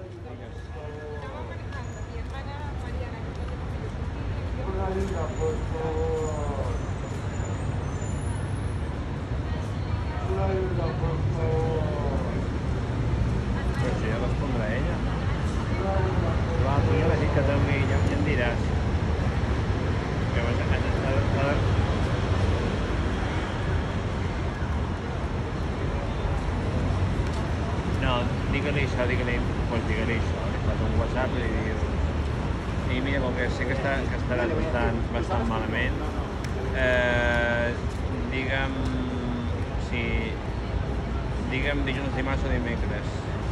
Pues sí, ja respondrà ella. Clar, tu ja l'has dit que també ja em diràs. No, digue-li això, pues digue-li això, li fas un WhatsApp i li dius i mira, com que sé que estaràs bastant malament, digue'm dilluns, dimarts o dimecres.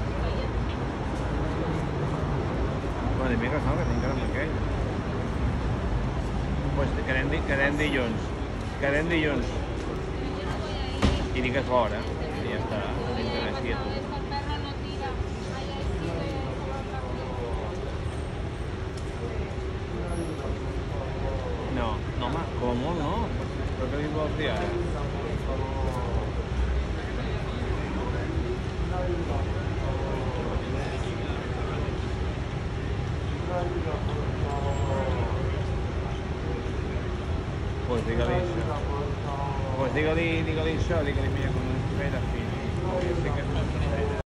Bueno, dimecres no, que tinc hora amb aquell. Pues quedem dilluns. I digues l'hora i ja està, t'interessa a tu. No, home, com a molt no. Però què li vols dir ara? Pues digue-li això. Pues digue-li això, digue-li, mira, quan ens ve de fill, jo sé que és una